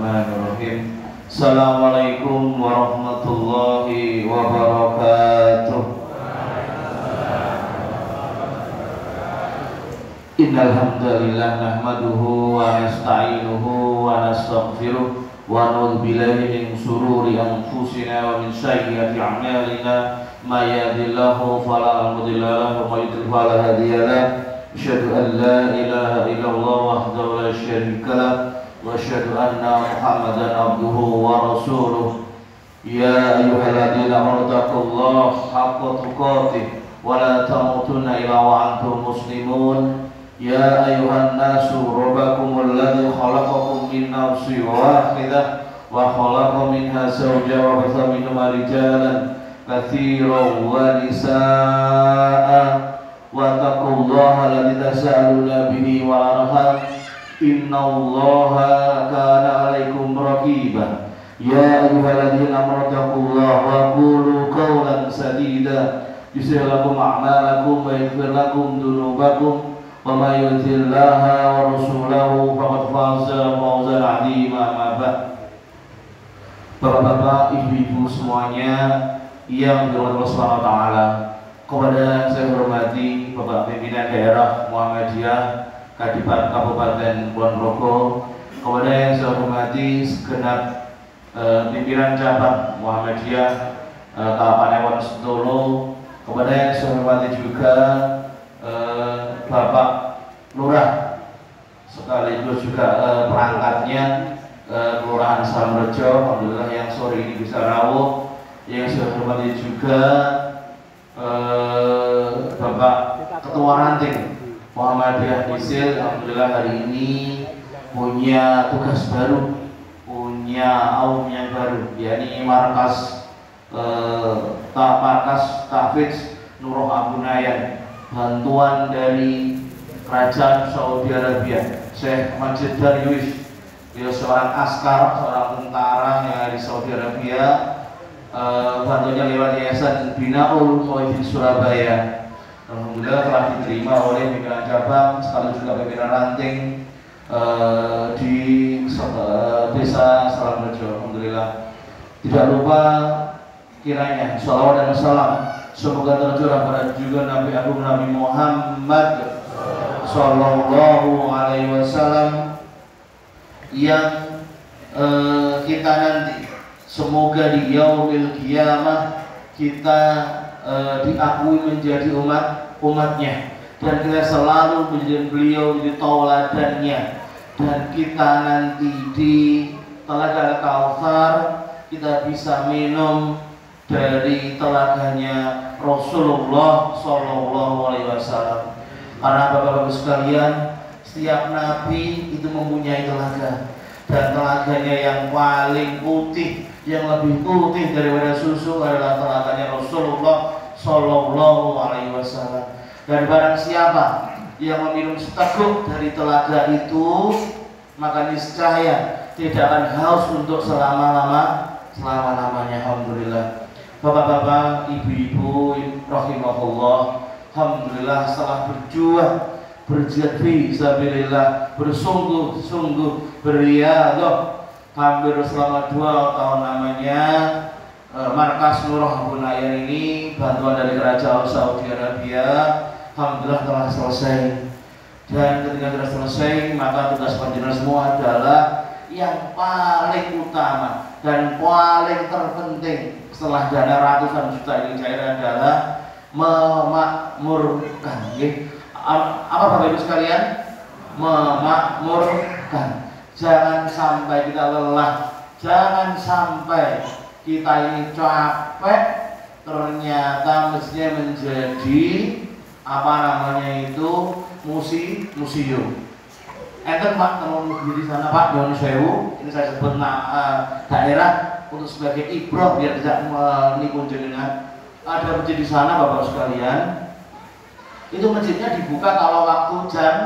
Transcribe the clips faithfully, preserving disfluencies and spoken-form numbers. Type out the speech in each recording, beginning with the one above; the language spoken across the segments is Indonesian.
Bismillahirrahmanirrahim. Assalamualaikum warahmatullahi wabarakatuh. Innal hamdalillah nahmaduhu wa nasta'inuhu wa nastaghfiruh wa na'udzu billahi min shururi anfusina wa min sayyiati a'malina may yahdihillahu fala mudilla lahu wa may yudlil fala hadiya lahu. Asyhadu an la ilaha illallah wahdahu la syarika lahu wa asyhadu anna Muhammadan abduhu wa rasuluh. Ya ayyuhalladzina amanu taqullaha haqqa tuqatih wa la tamutunna illa wa antum muslimun. Ya ayyuhan nasu rabbakumul ladzi khalaqakum min nafsin wahidah wa khalaqa minha zawjaha wa batha minhuma rijalan katsiran wa nisaa'a wa taqullaha alladzi tasaaluna bihi wal arham innallaha kana 'alaikum raqiba. Ya ayyuhalladzina amanu taqullaha wa qulu qawlan sadida yuslih lakum a'malakum wa yaghfir lakum dhunubakum wa may yuti'illaha wa rasulahu faqad faza fawzan 'azima. Amma ba'd. Bapak-bapak, ibu-ibu semuanya yang dirahmati Allah Subhanahu wa taala, kepada saya hormati Bapak Pimpinan Daerah Muhammadiyah Kadipat Kabupaten Ponorogo, kepada yang saya hormati segenap uh, pimpinan cabang Muhammadiyah uh, Kabupaten Sentolo, kepada yang saya hormati juga uh, Bapak Lurah sekaligus juga uh, perangkatnya uh, Kelurahan Samrejo, alhamdulillah yang sore ini bisa rawuh. Yang saya hormati juga uh, Bapak Ketua Ranting Muhammadiyah Misil, alhamdulillah hari ini punya tugas baru, punya aum yang baru, yakni markas eh, ta markas tahfidz Nurul Abunayan, bantuan dari Kerajaan Saudi Arabia. Syekh Majid Darwish, dia seorang askar, seorang tentara yang ada di Saudi Arabia, eh, bantuannya lewat Yayasan Binaul Qawaidin Surabaya. Alhamdulillah telah diterima oleh pimpinan cabang sekaligus juga pimpinan ranting uh, di uh, desa Salamrejo. Alhamdulillah. Tidak lupa kiranya shalawat dan salam semoga tercurah pada juga Nabi Agung Nabi Muhammad Sallallahu Alaihi Wasallam yang uh, kita nanti semoga di yaumil qiyamah kita Uh, diakui menjadi umat umatnya, dan kita selalu menjadi beliau menjadi tauladannya, dan kita nanti di Telaga Kautsar kita bisa minum dari telaganya Rasulullah Shallallahu Alaihi Wasallam. Karena bapak-bapak sekalian, setiap nabi itu mempunyai telaga, dan telaganya yang paling putih, yang lebih putih daripada susu adalah telaganya Rasulullah Sallallahu Alaihi Wasallam. Dan barang siapa yang meminum seteguk dari telaga itu, maka niscaya tidak akan haus untuk selama-lama selama-lamanya. Alhamdulillah. Bapak-bapak, ibu-ibu, rahimahullah, alhamdulillah setelah berjuang, berjihad fi sabilillah, bersungguh-sungguh, beriadah hampir selama dua tahun namanya uh, markas Nurul Abunayan ini, bantuan dari Kerajaan Saudi Arabia, alhamdulillah telah selesai. Dan ketika sudah selesai, maka tugas panjenengan semua adalah yang paling utama dan paling terpenting setelah dana ratusan juta ini cair adalah memakmurkan. Apa Bapak Ibu sekalian? Memakmurkan. Jangan sampai kita lelah, jangan sampai kita ini capek, ternyata mestinya menjadi apa namanya itu musi museum. Enten Pak, kalau di sana Pak Nyuwun Sewu, ini saya sebut nah, uh, daerah untuk sebagai ibrah biar tidak menipu jenengan. Ada masjid di sana Bapak sekalian. Itu masjidnya dibuka kalau waktu jam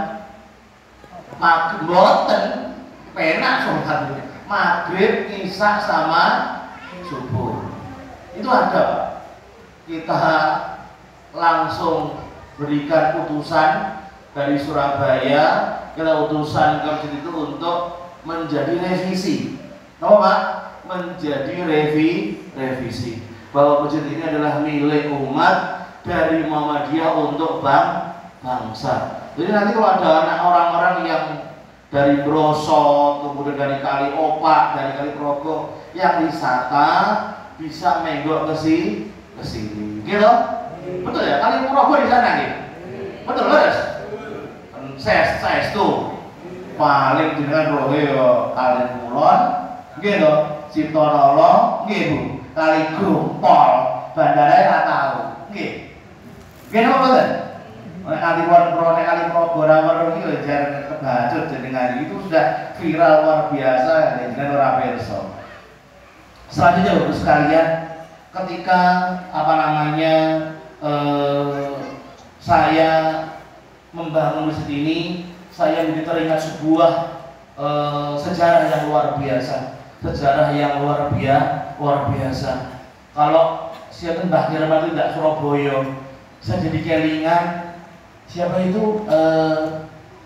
maghrib, penak sholat maghrib, isya sama subuh. Itu ada Pak. Kita langsung berikan utusan dari Surabaya, kita utusan ke masjid itu untuk menjadi revisi Apa Pak? Menjadi revi, revisi bahwa masjid ini adalah milik umat dari Muhammadiyah untuk bang, bangsa. Jadi nanti kalau ada anak orang-orang yang dari Brosot, kemudian dari Kali Opak, dari Kali Progo yang wisata bisa menggok ke sini, ke sini, gitu? Betul ya? Kali Progo di sana nih, betul Mas? Saya saya itu paling dengan roheo Kali Kulon, gitu? Ciptonolong, gitu? Kali Grumpol, bandara nggak tahu, gitu? Gitu betul? Kali Progo, Kali Progo, Ramer itu jarang kebacut jenengan itu sudah viral luar biasa dan dengan orang perso. Selanjutnya Bapak sekalian, ketika apa namanya eh, saya membangun masjid ini, saya menjadi teringat sebuah eh, sejarah yang luar biasa, sejarah yang luar biasa, luar biasa. Kalau siapa Mbah Kirman itu tidak Surabaya, saya jadi kelingan siapa itu eh,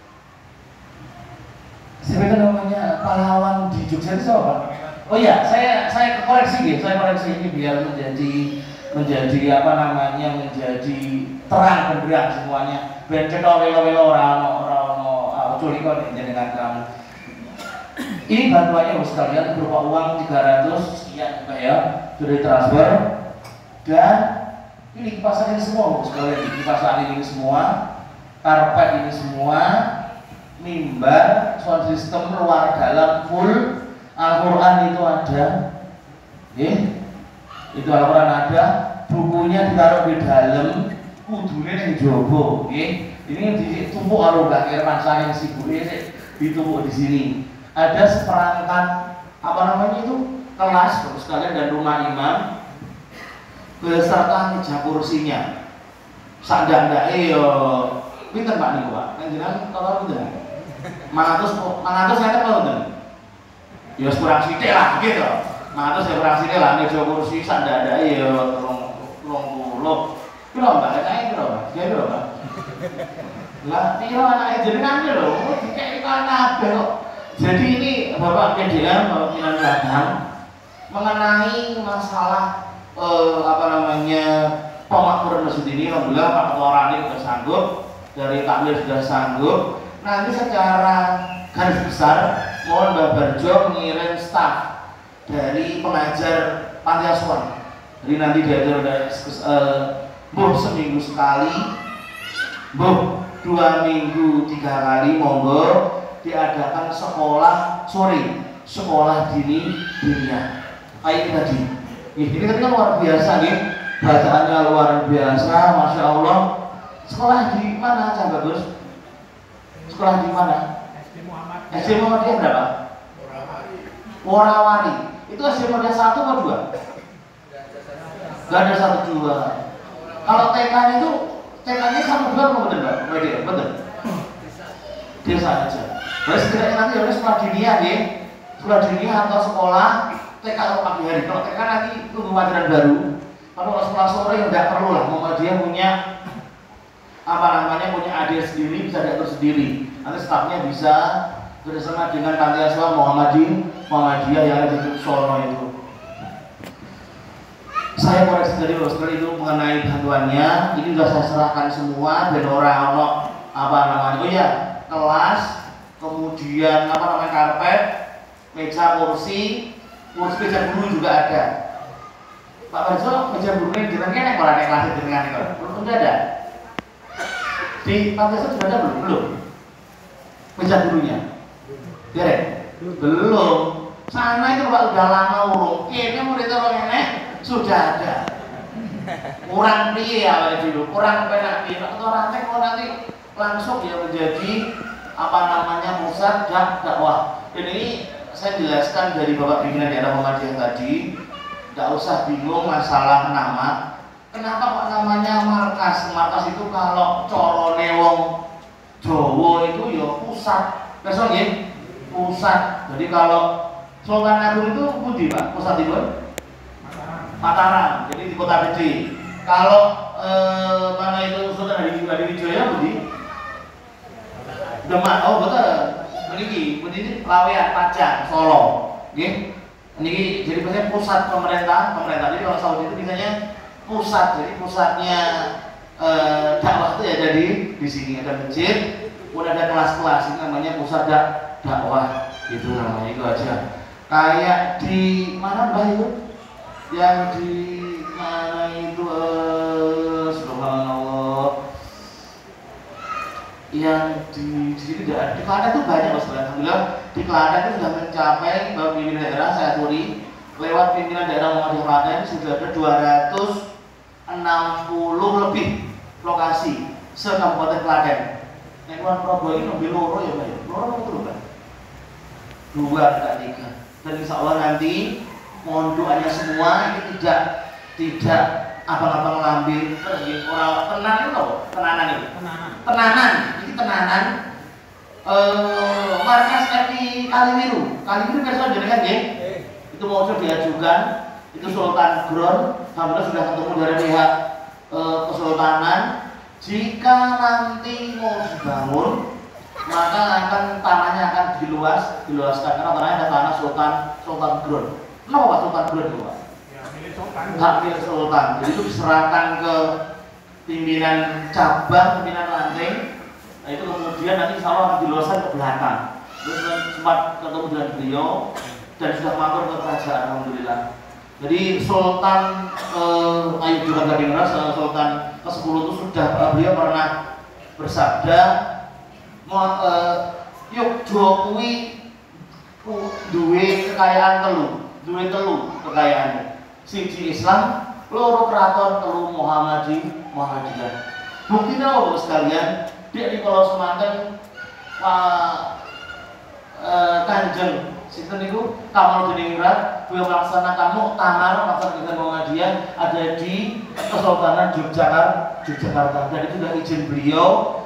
siapa itu namanya pahlawan di Jogja itu siapa? Oh iya, saya saya koreksi gitu, saya koreksi ini biar menjadi menjadi apa namanya menjadi terang benderang semuanya. Ben cetha welo-welo ora ono ora ono culik kok jenengan kamu. Ini bantuannya Bapak sekalian berupa uang tiga ratus sekian Pak ya, sudah transfer dan ini kipas angin semua Bapak sekalian, kipas angin ini semua, karpet ini semua, mimbar, sound system luar dalam full. Al-Quran itu ada, ya, itu Al-Quran ada, bukunya ditaruh di dalam, kudunya yang jobo, ya, ini ditumpuk kalau Mbak Kirman saking sibuknya ditumpuk di sini. Ada seperangkat apa namanya itu kelas Bapak sekalian dan rumah imam beserta meja kursinya. Sandang-sandang, yo, pinter Pak nih Pak, kan jenengan kalau pinter, mangatus mangatus saya tahu pinter. Ya kurang sithik lah gitu. Nah terus ya kurang sithik lah meja kursi sak ndandake ya rong puluh. Piro Mbak? Kae piro Mbak? Kae piro Mbak? Lah piro anake jenengan lho, dikeki kabeh kok. Jadi ini Bapak P D M, Bapak Pimpinan Cabang mengenai masalah eh, apa namanya pemakmuran masjid ini. Alhamdulillah Pak Ketua Rani sudah sanggup, dari takmir sudah sanggup. Nanti secara garis besar mohon Mbak Barjo mengirim staf dari pengajar panti asuhan. Jadi nanti diajar dari uh, seminggu sekali, boh dua minggu tiga kali, monggo diadakan sekolah sore, sekolah dini diniah. Kayak tadi, ini kan luar biasa nih, bacaannya luar biasa, masya Allah. Sekolah di mana aja bagus? Sekolah di mana? S D Muhammadiyah berapa? Warawari. Itu S D Muhammadiyah satu atau dua? Gak ada satu dua. Kalau T K itu T K-nya satu dua apa betul Mbak? Betul, betul. Desa aja. Terus setidaknya nanti harus sekolah diniah ya, sekolah diniah atau sekolah T K atau pagi hari. Kalau T K nanti tunggu pelajaran baru. Kalau sekolah sore ya tidak perlu lah. Muhammadiyah punya apa namanya punya adik sendiri, bisa diatur sendiri. Nanti stafnya bisa bersama dengan panti asuhan Muhammadiyah, Muhammadiyah yang ada di Solo itu. Saya koreksi tadi Bapak sekali itu mengenai bantuannya. Ini sudah saya serahkan semua dan orang ono apa namanya, oh ya kelas, kemudian apa namanya karpet, meja kursi, kursi meja guru juga ada. Pak Barjo, meja guru ini jenengnya nek ora nek kelas jenengan kok. Belum ada. Di panti asuhan sudah ada belum? Belum. Meja gurunya. Derek? Belum. Sana itu Pak udah lama urung. Kene murid orang enek sudah ada. Kurang piye awake dulu, kurang penak piye. Nek ora nek nanti langsung ya menjadi apa namanya pusat dakwah. Dan ini saya jelaskan dari Bapak pimpinan daerah Muhammadiyah tadi, tidak usah bingung masalah nama. Kenapa kok namanya markas? Markas itu kalau corone wong Jawa itu ya pusat. Besok ya pusat. Jadi kalau Sultan Agung itu pundi Pak? Pusat itu? Mataram. Jadi di Kota Gede. Kalau eh, mana itu Sultan Hadiwijaya pundi? Demak. Oh betul. Meniki, meniki Lawean, Pajang, Solo. Nggih. Ini jadi biasanya pusat pemerintah, pemerintah jadi orang Saudi itu biasanya pusat, jadi pusatnya eh, dakwah itu ya jadi di sini ada masjid, udah ada kelas-kelas, ini namanya pusat dak dakwah, itu namanya itu aja. Kayak di mana Mbah itu? Yang di mana itu? Eh, subhanallah. Yang di di sini tidak ada. Di Klaten itu banyak Mas. Alhamdulillah di Klaten itu sudah mencapai bahwa pimpinan daerah saya turi lewat pimpinan daerah Muhammadiyah Klaten sudah ada dua ratus enam puluh lebih lokasi se-Kabupaten Klaten. Nek Kulon Progo ini lebih loro ya Mbak ya. Loro itu lho Mbak. Dua tidak tiga. Dan insya Allah nanti mohon doanya semua ini tidak tidak abang-abang ngambil terus orang tenan itu apa? Tenanan itu. Tenanan. Tenanan. Ini tenanan. Eh, markas R I Kaliwiru. Kaliwiru besok jenengan nggih. Itu mau coba diajukan. Itu Sultan Gron. Alhamdulillah sudah ketemu dari pihak eh, kesultanan. Jika nanti mau dibangun, maka akan tanahnya akan diluas, diluaskan karena tanahnya ada tanah Sultan Sultan Gron. Kenapa Pak Sultan Gron itu Pak? Hak milik Sultan. Jadi itu diserahkan ke pimpinan cabang, pimpinan ranting. Nah itu kemudian nanti insya Allah akan diluaskan ke belakang. Terus sempat ketemu dengan beliau dan sudah matur ke kerajaan alhamdulillah. Jadi Sultan eh, Ayub juga Gadingras, Sultan ke sepuluh itu sudah uh, beliau pernah bersabda, eh, yuk Jokowi duwe kekayaan telu, duwe telu kekayaannya. Siji Islam, loro keraton, telu Muhammadi, Muhammadiyah. Buktinya apa sekalian? Dia di Pulau Semanten, Pak eh, Kanjeng, sinten niku Kamal Diningrat, beliau melaksanakan muktamar melaksanakan Muhammadiyah ada di Kesultanan Yogyakarta, Yogyakarta. Dan itu sudah izin beliau.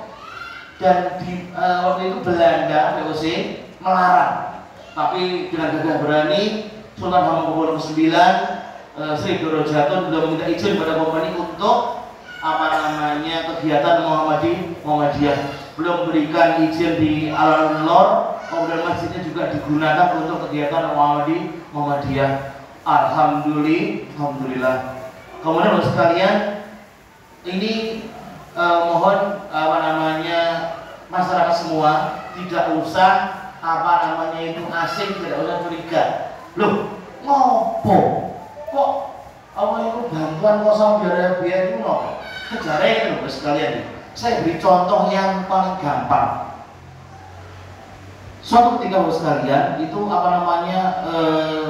Dan di eh, waktu itu Belanda, V O C melarang. Tapi dengan gagah berani Sultan Hamengkubuwono kesembilan Sri Doro Jatun sudah meminta izin pada kompeni untuk apa namanya kegiatan Muhammadi Muhammadiyah. Belum berikan izin di Al-Nur, kemudian masjidnya juga digunakan untuk kegiatan Muhammadi Muhammadiyah. Alhamdulillah, alhamdulillah. Kemudian Bapak sekalian, ini eh, mohon apa namanya masyarakat semua tidak usah apa namanya itu asing, tidak usah curiga. Loh, ngopo? Kok apa itu bantuan kok Saudi Arabia itu no? Kejarnya itu Bapak sekalian. Saya beri contoh yang paling gampang. Suatu ketika Bapak sekalian itu apa namanya eh,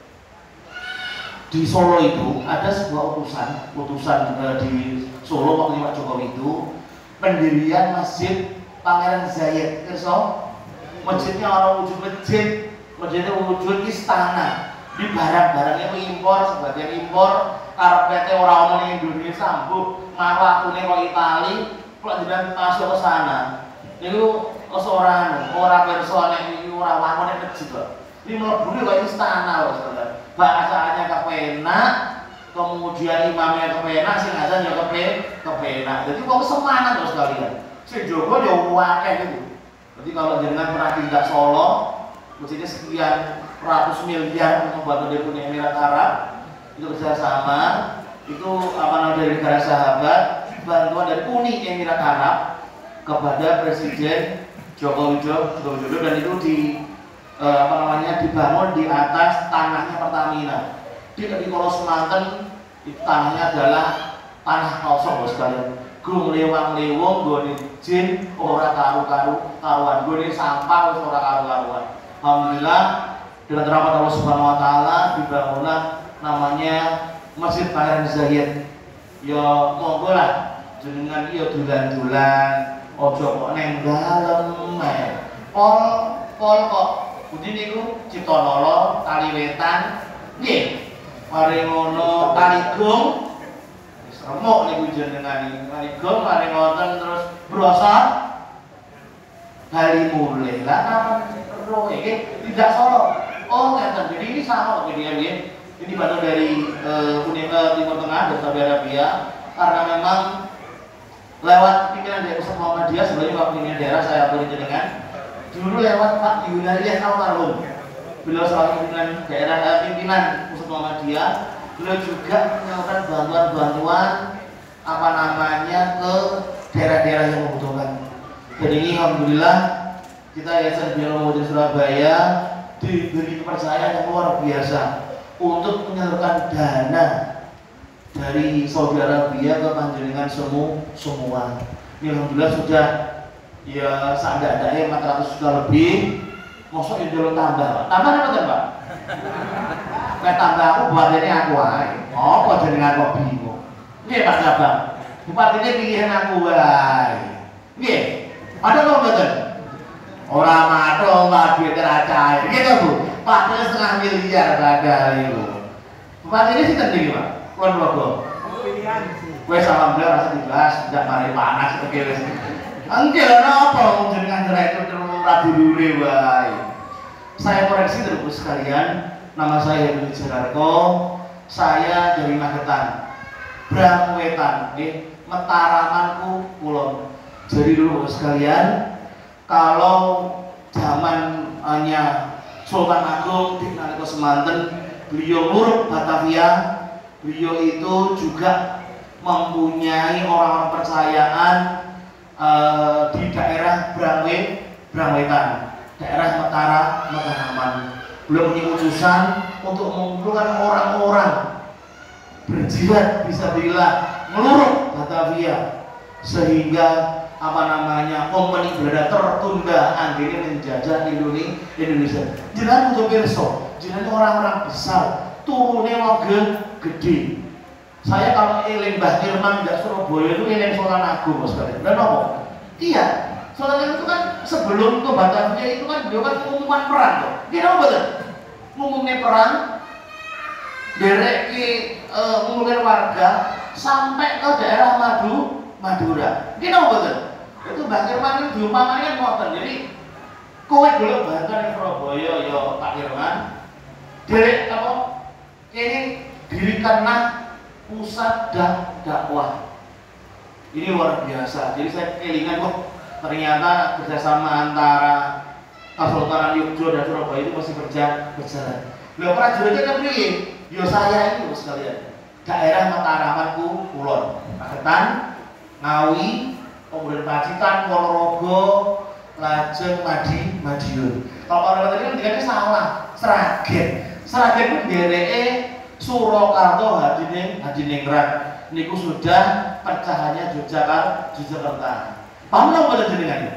di Solo itu ada sebuah utusan, utusan eh, di Solo waktu Pak Jokowi itu pendirian Masjid Pangeran Zayed. Kerso, masjidnya orang wujud masjid, masjidnya wujud istana. Di barang-barangnya impor, sebagian impor, karpetnya orang-orang Indonesia, bu, ngawakune kok Itali, kok jangan masuk ke sana. Itu seorang orang personel ini orang wangun masjid loh. Ini melebuni kok istana loh, saudara. Bahasannya kepenak, kemudian imamnya kepenak, sing azan ya kepenak. Jadi kok kesemangat loh sekalian. Si Joko ya wakil gitu. Jadi kalau jenengan pernah tinggal Solo, masjidnya sekian ratus miliar untuk membantu dari Uni Emirat Arab, itu kerjasama, itu apa namanya dari negara sahabat, bantuan dari Uni Emirat Arab kepada Presiden Joko Widodo, dan itu di eh, apa namanya dibangun di atas tanahnya Pertamina. Di di Pulau Semanten itu tanahnya adalah tanah kosong sekalian. Gung lewang lewong, gue jin, ora karu karu karuan, gue sampah, ora karu karuan. Alhamdulillah dengan rahmat Allah Subhanahu Wa Taala dibangunlah namanya Masjid Pangeran Zayed. Ya monggo lah jenengan iya dulan-dulan, ojo kok neng dalem eh. Pol pol kok pundi niku Citonolo, Kaliwetan, nggih. Mari ngono Kaligung. Wis remuk niku jenengan iki. Kaligung mari ngoten terus brosot Bali mulai. Lah kapan terus iki tidak Solo. Oh, ngeten. Jadi ini sama begini ya, ini bantu dari uh, Universitas Timur Tengah dan Saudi Arabia karena memang lewat pimpinan daerah Pusat Muhammadiyah sebenarnya Pak pimpinan daerah saya beri jenengan dulu lewat Pak Yunarian almarhum beliau selaku pimpinan daerah, eh, pimpinan pusat Muhammadiyah, beliau juga menyalurkan bantuan-bantuan apa namanya ke daerah-daerah yang membutuhkan. Dan ini alhamdulillah kita Yayasan Bina Ulumuddin Surabaya diberi kepercayaan yang luar biasa untuk menyalurkan dana dari Saudi Arabia ke panjenengan semua semua. Ini alhamdulillah sudah ya seadanya empat ratus juta lebih. Mosok itu dulu tambah, tambah apa tuh Pak? Kayak tambah aku buat ini aku aja. Oh, kok jenengan kok bingung? Ini Pak Cabang, bupati ini pilihan aku aja. Iya, ada kok betul? Orang mato nggak duit teracai, gitu Bu. Pak ini setengah miliar badal itu. Bupati ini sih tadi Pak, kon logo. Pilihan sih. Gue salam beliau rasa dibahas, tidak mari panas oke. Enggak lah, apa jenengan direktur terus ragu dulu wae. Saya koreksi terus sekalian, nama saya Budi Jararko, saya dari Magetan, Brangwetan, eh, Metaramanku Kulon. Jadi dulu sekalian, kalau zamannya Sultan Agung di nalika semanten, beliau Luruk Batavia, beliau itu juga mempunyai orang-orang percayaan uh, di daerah Brangwe, Brangwetan, daerah Metara, Mataraman. Beliau punya utusan untuk mengumpulkan orang-orang berjihad bisa bilang ngeluruk Batavia sehingga apa namanya kompeni berada tertunda akhirnya menjajah Indonesia. Jangan untuk perso, jangan orang-orang besar turunnya mau gede. Saya kalau eling Mbah Firman tidak Surabaya itu eling Sultan Agung Mas Kalian. Dan apa? Iya, Sultan Agung itu kan sebelum ke Batavia itu kan beliau kan pengumuman perang tuh. Dia apa betul? Mengumumkan perang, derek ke uh, mengumumkan warga sampai ke daerah Madu, Madura. Dia apa betul? Itu Mbah Firman itu diumpamanya ngoten. Jadi kowe dulu bahkan Surabaya ya Pak Firman. Derek apa? Ini dirikanlah pusat dan dakwah. Ini luar biasa. Jadi saya kelingan kok ternyata kerjasama antara Kesultanan Yogyakarta dan Surabaya itu masih berjalan. berjalan. Beliau prajuritnya kan pilih, yo saya itu sekalian. Daerah Mataramanku Kulon, Magetan, Ngawi, kemudian Pacitan, Ponorogo, Lajeng, Madi, Madiun. Kalau orang tadi kan dikasih salah, Sragen. Sragen pun dereke Surakarta Hadineng Hadiningrat niku sudah pecahannya Yogyakarta Yogyakarta. Paham nggak pada jenengan ini?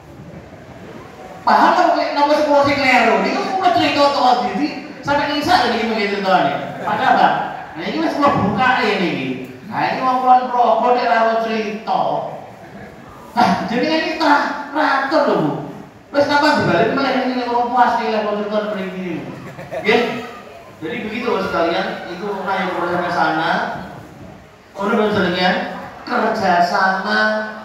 Paham nggak nomor sepuluh sing kleru? Niku semua cerita soal diri sampai nisa jadi begitu ceritanya. Padahal bang, nah ini masih mau buka ini. Nah ini mau pulang progo deh lalu cerita. Nah jenengan ini terah teratur loh Bu. Terus kenapa dibalik malah ini orang puas nih level cerita seperti ini? Oke? Jadi begitu sekalian, itu naik ke sana. Kemudian sekalian, kerjasama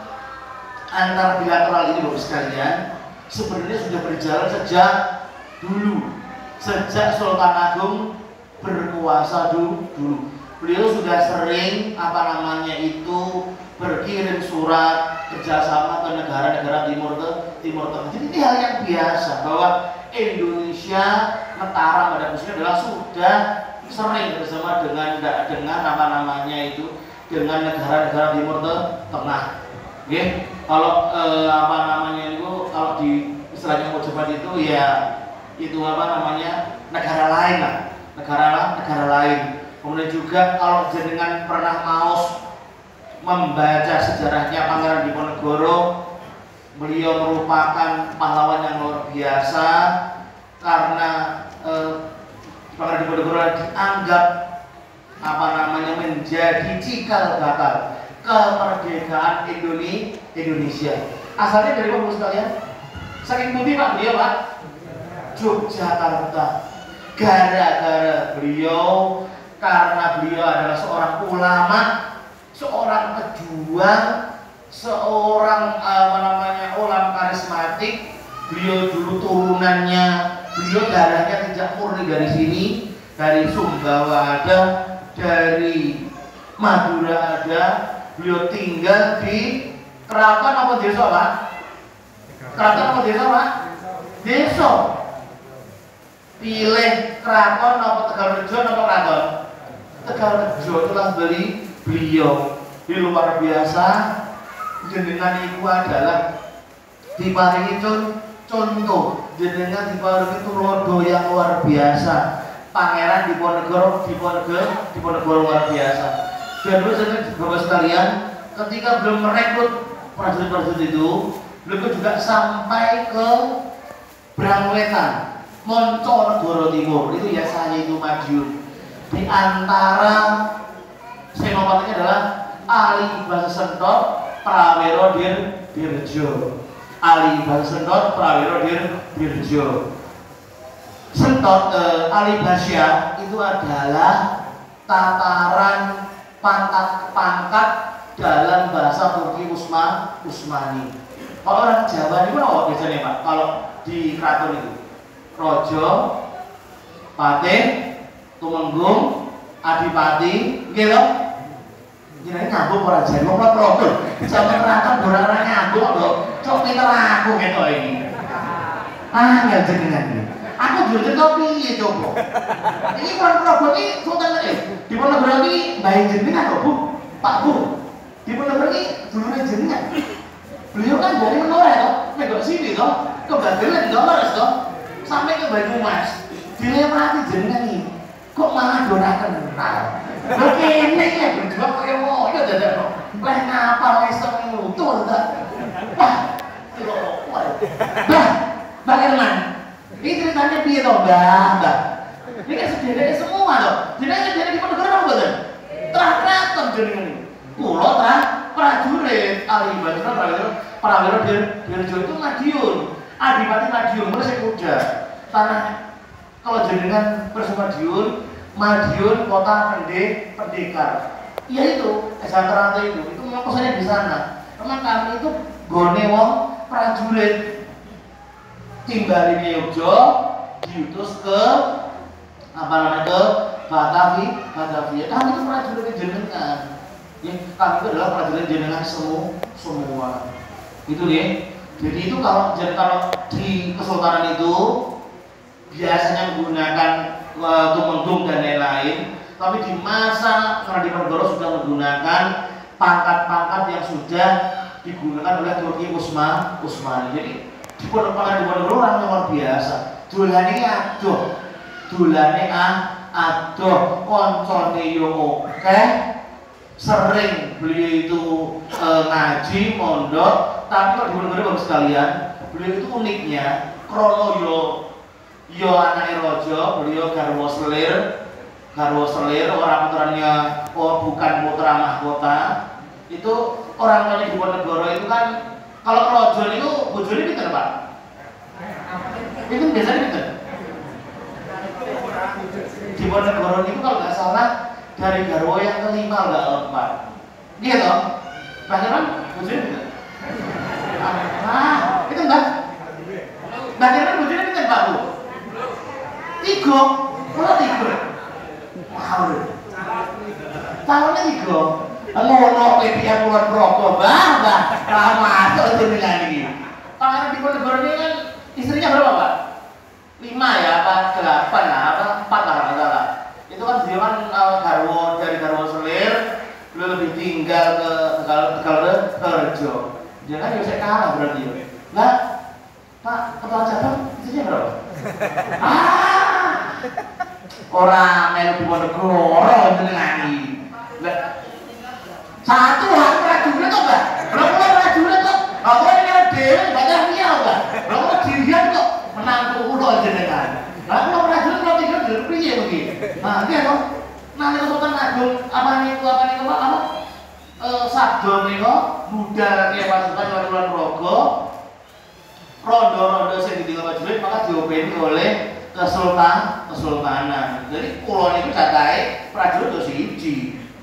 antar bilateral ini bagus sekalian sebenarnya sudah berjalan sejak dulu, sejak Sultan Agung berkuasa dulu. dulu. Beliau sudah sering apa namanya itu berkirim surat kerjasama ke negara-negara timur ke timur tengah. Jadi ini hal yang biasa bahwa Indonesia Metara pada khususnya adalah sudah sering bersama dengan dengan apa namanya itu dengan negara-negara timur tengah. Oke, kalau eh, apa namanya itu kalau di istilahnya mau cepat itu ya itu apa namanya negara lain lah, negara negara lain. Kemudian juga kalau jenengan pernah mau membaca sejarahnya Pangeran Diponegoro, beliau merupakan pahlawan yang luar biasa karena eh, Pangeran Diponegoro dianggap apa namanya menjadi cikal bakal kemerdekaan Indonesia. Asalnya dari mana sekalian? Saking putih Pak beliau Pak Yogyakarta. Gara-gara beliau, karena beliau adalah seorang ulama, seorang pejuang, seorang apa namanya ulama karismatik. Beliau dulu turunannya, beliau darahnya tidak murni dari sini, dari Sumbawa ada, dari Madura ada. Beliau tinggal di Keraton apa desa Pak? Keraton apa desa Pak? Desa. pilih Kraton apa Tegalrejo apa Kraton? Tegalrejo telah beli beliau. Ini luar biasa. Jenengan itu adalah diparingi contoh, jenengan diparingi tulodo yang luar biasa. Pangeran Diponegoro, Diponegoro, Diponegoro luar biasa. Dan dulu saya bapak sekalian, ketika belum merekrut prajurit-prajurit itu, beliau juga sampai ke Brangwetan, Monconegoro Timur. Itu ya saya itu Madiun. Di antara senopatinya adalah Ali Basesentot Prawiro Dir Dirjo. Ali Basesentot Prawiro Dir Dirjo. Sentot eh, Ali Basya itu adalah tataran pangkat-pangkat dalam bahasa Turki Usma Usmani. Kalau orang Jawa ini apa biasanya Pak? Kalau di keraton itu Rojo, Patih, Tumenggung, Adipati, gitu. Jenenge nyambung ora jan wong protokol. Sampe keraton ora ora nyambung kok. Cok pinter aku gitu ini. Ah, enggak jenengan iki. Aku jujur to piye coba. Ini kurang problem iki sultan eh di Ponegoro iki bae jenengan kok Bu. Pak Bu. Di Ponegoro iki dulure jenengan. Beliau kan dari Menoreh toh, megok sini toh, ke Bagelen Dolores toh, sampai ke Banyumas. Dilewati jenengan iki. Kok malah doraken kenal. Lho kene ya berjuang kaya moyo dadak kok. Lah ngapa wis nutur ta? Wah, kok Bah, Mbak Herman. Ini ceritanya piye to, Mbak? Mbak. Ini kan sederek semua toh. Jenengan jenengan di Ponegoro apa mboten? Trah kraton jenengan iki. Kula trah prajurit Ali Basra Prawiro Prawiro Dirjo itu Madiun. Adipati Madiun, mulai kuda. Tanah kalau jenengan Persu Madiun, Madiun kota Pende Pendekar. Iya itu, Esantranto itu, itu memang kosannya di sana. Memang kami itu gone wong prajurit. Timbaline Yogyo diutus ke apa namanya ke Batavi, Batavia. Kami itu prajurit jenengan. Ya, kami itu adalah prajurit jenengan semua, semua. Itu nih. Jadi itu kalau jadi kalau di kesultanan itu biasanya menggunakan uh, tumenggung dan lain-lain, tapi di masa Kerajaan Diponegoro sudah menggunakan pangkat-pangkat yang sudah digunakan oleh Turki Usma Usmani. Jadi di Ponegoro Diponegoro orang luar biasa. Dolane adoh, dolane ah adoh, koncone yo akeh, sering beliau itu e, ngaji, mondok. Tapi kalau di Ponegoro bagus sekalian, beliau itu uniknya krono yo yo anake raja, beliau garwa selir, garwa selir, orang putranya oh bukan putra mahkota. Itu orang tuanya di Ponegoro itu kan kalau raja itu bojone pinten Pak? Itu biasanya pinten? Di Ponegoro itu kalau nggak salah dari garwa yang kelima nggak Pak? Iya toh? Bahkan bojone pinten? Ah, itu enggak? Bahkan bojone pinten Pak Bu? Tiga, kalau tiga, wow, tahunnya tiga. Ngono P P M keluar rokok, bah, bah, lama tuh jenengan ini. Pangeran Diponegoro ini kan istrinya berapa Pak? Lima ya, apa delapan lah, apa empat lah nggak salah. Itu kan dia kan uh, garwo dari garwo selir, beliau lebih tinggal ke Tegal Tegal Tegalrejo. Dia kan bisa kalah berarti ya. Nah, Pak Ketua Cabang istrinya berapa? Ah, orang melu Diponegoro jenengan iki. Lah satu hak prajurit kok, Mbak. Lha kok prajurit kok. Aku ini dhewe banyak liya, Mbak. Lha kok dirian kok menantu kula jenengan. Lah kok prajurit kok tiga dhewe piye iki? Nah, iki to. Nalika Sultan Agung apa niku apa niku Pak apa? Eh sabdo niku budalke pasukan Kulon Progo. Rondo-rondo sing ditinggal prajurit maka diopeni oleh kesultan kesultanan. Jadi kula niku catahe prajurit yo siji.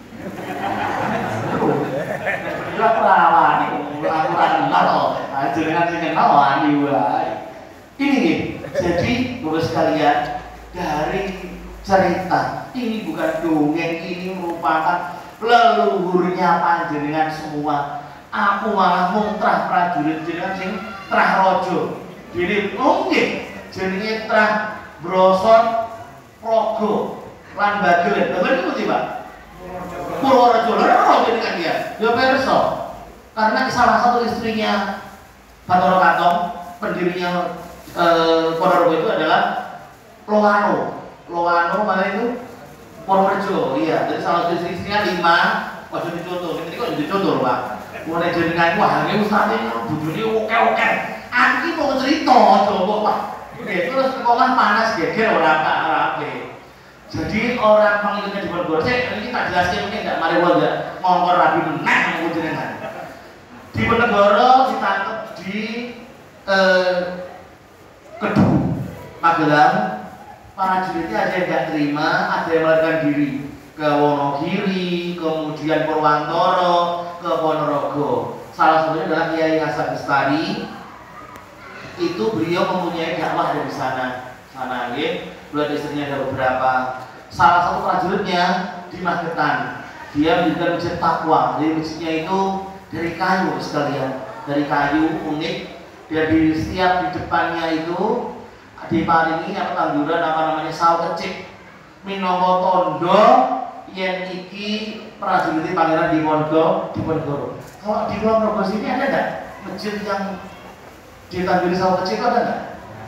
Lah perawan niku aturan kenal, jenengan sing kenal wani wae. Ini nih, jadi Bapak sekalian dari cerita ini bukan dongeng, ini merupakan leluhurnya panjenengan semua. Aku malah muntrah prajurit jenengan sing trah rojo. Dene mungkin jenenge trah Brosot, Progo, lan Bagel. Bagel itu pundi, Pak? Purworejo. Lho jadi kan dia. Ya perso. Karena salah satu istrinya Bathara Katong, pendirinya eh, Ponorogo itu adalah Loano. Loano mana itu? Purworejo. Iya, jadi salah satu istrinya lima. Ojo dicontoh, ini kok dicontoh, Pak. Mulai jenengan wah, ini ustaznya bojone oke-oke. Aku ki mau cerita coba, Pak. Oke, terus sekolah panas geger ora apa-apa. Jadi orang pengikutnya di Ponorogo, saya ini tak jelaskan mungkin nggak mari wae ngongkor rapi meneh ngomong jenengan. Di Ponorogo ditangkap di eh, Kedu, Magelang. Para juridnya ada yang nggak terima, ada yang melarikan diri ke Wonogiri, kemudian Purwantoro, ke Ponorogo. Salah satunya adalah Kiai Hasan Bestari. Itu beliau mempunyai dakwah dari sana. Sana, ya. Beliau istrinya ada beberapa. Salah satu prajuritnya di Magetan. Dia mendirikan masjid Takwa. Jadi masjidnya itu dari kayu sekalian, dari kayu unik. Dan di setiap di depannya itu diparingi apa tanduran apa namanya sawo kecik. Minangka tondo yen iki prajurit Pangeran Diponegoro, Diponegoro. Kalau di Ponorogo sini ada nggak masjid yang ditanduri sawo kecil ada nggak?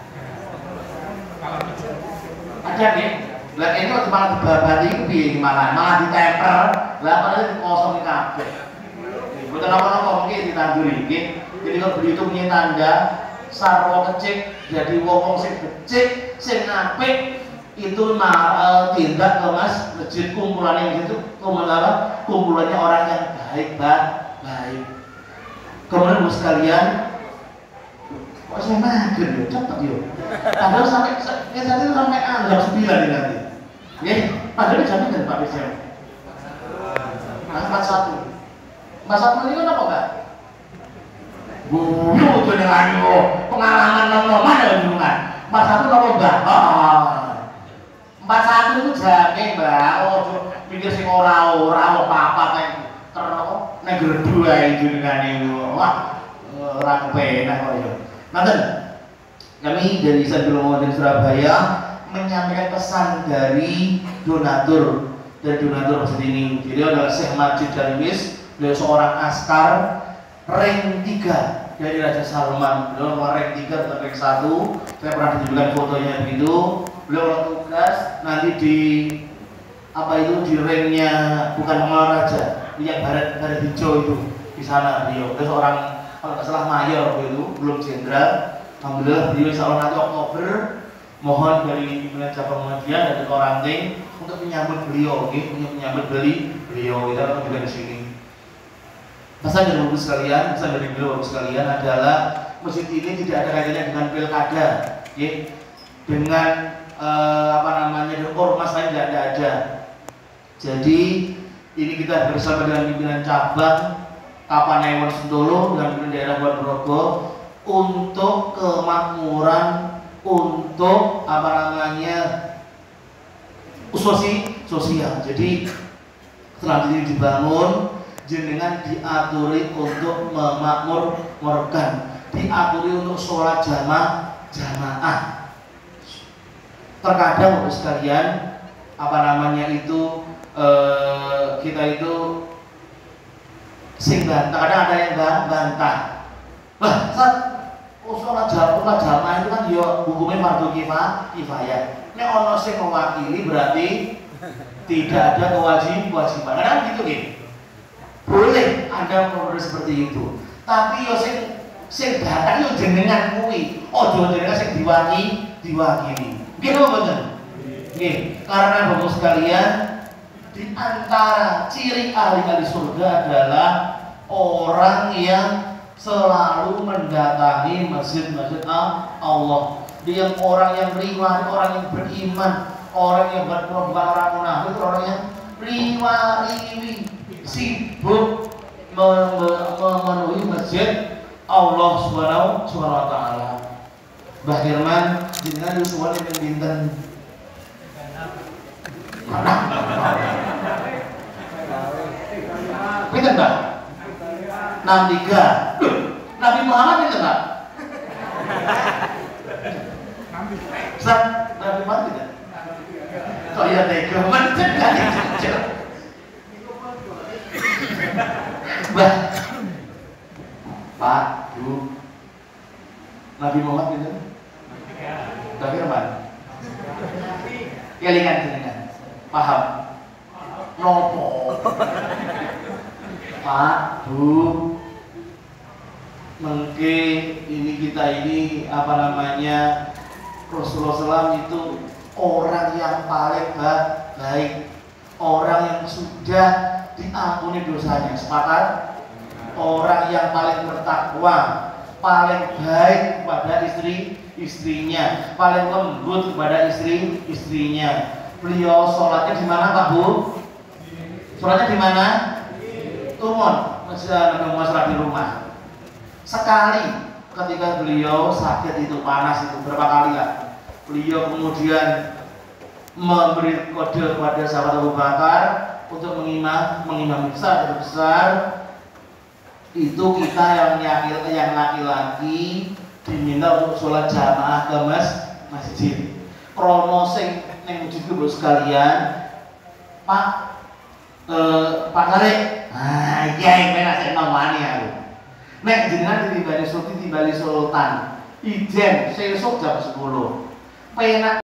Ada nih. Lah ini waktu malah dibabati itu piye gimana? Malah ditemper. Lah padahal kosong kabeh. Mboten apa-apa mungkin ditanduri nggih. Jadi kalau beli itu punya tanda sarwa kecil jadi wong sing becik sing apik itu nah, tindak ke Mas masjid kumpulannya itu kumpulan kumpulannya orang yang baik baik. Kemudian Mas sekalian, kok saya mager ya cepet yo. Padahal sampai ya tadi sampai jam sembilan nih nanti. Ya, padahal jam kan Pak Presiden. empat satu. empat satu ini kan apa Pak? Bulu tuh dengan pengalaman nomor ada hubungan. empat satu apa Mbak? empat satu itu jamin Mbak. Oh, pikir sing ora-ora apa-apa kan terus nek gerdu ae jenengane. Wah, ora kepenak kok yo. Nanten kami dari Sabil Mawadin Surabaya menyampaikan pesan dari donatur dari donatur masjid ini. Jadi adalah Syekh Majid Darwis, beliau seorang askar rank tiga dari Raja Salman. Beliau rank tiga dan rank satu. Saya pernah tunjukkan fotonya begitu. Beliau tugas nanti di apa itu di ranknya bukan Pengelola Raja, yang barat barat hijau itu di sana beliau. Beliau seorang kalau nggak salah mayor itu, belum jenderal. Alhamdulillah beliau insya Allah nanti Oktober mohon dari pimpinan cabang Muhammadiyah dari Koranting untuk menyambut beliau, okay? Untuk menyambut beli beliau kita akan juga di sini. Pesan dari bapak sekalian, pesan dari beliau bapak sekalian adalah masjid ini tidak ada kaitannya dengan pilkada, okay? Dengan eh, apa namanya dengan ormas lain tidak ada. Jadi ini kita bersama dengan pimpinan cabang Kapanewon Sentolo dan pimpinan daerah Ponorogo untuk kemakmuran, untuk apa namanya ususi sosial. Jadi setelah ini dibangun, jenengan diaturi untuk memakmurkan, diaturi untuk sholat jamaah jamaah. Terkadang sekalian apa namanya itu eh, kita itu sing bantah, kadang ada yang bantah. Lah, saat sholat jamaah jamaah itu kan yo hukumnya fardu kifayah. Nek ono sing mewakili berarti tidak ada kewajib kewajiban. Kadang gitu nih. Boleh Anda menurut seperti itu. Tapi yo sing sing datang yo jenengan kuwi. Ojo jenengan sing diwakili, diwakili. Nggih napa mboten? Nggih, karena Bapak sekalian di antara ciri ahli-ahli surga adalah orang yang selalu mendatangi masjid-masjid Allah. Dia orang yang riwayat, orang yang beriman, orang yang bukan orang munafik, orang yang riwayat sibuk memenuhi masjid Allah Subhanahu wa taala. Mbah Firman jenengan usulan yang pinten? Pinten Mbah? enam tiga. Nabi Muhammad pinten Mbah? Ustaz, Nabi Nabi Muhammad tidak? Kok ya tega mencet kan itu. Bah, Pak, Bu, Nabi Muhammad itu? Nabi Muhammad. Kelingan kelingan, paham? Nopo, Pak, Bu, mengke ini kita ini apa namanya Rasulullah shallallahu alaihi wasallam itu orang yang paling baik, orang yang sudah diampuni dosanya. Sepakat? Orang yang paling bertakwa, paling baik kepada istri istrinya, paling lembut kepada istri istrinya. Beliau sholatnya di mana Pak Bu? Sholatnya di mana? Turun, masih di rumah. Sekali ketika beliau sakit itu panas itu berapa kali ya? Beliau kemudian memberi kode kepada sahabat Abu Bakar untuk mengimam mengimam besar besar itu kita yang nyakil yang laki-laki diminta untuk sholat jamaah ke mas, masjid. Krono sing neng juga sekalian, Pak eh, Pak Karek, ah iya yang mana saya namanya aku. Nek jenengan di Bali Sultan di Bali Sultan, ijen sesuk jam sepuluh. Penak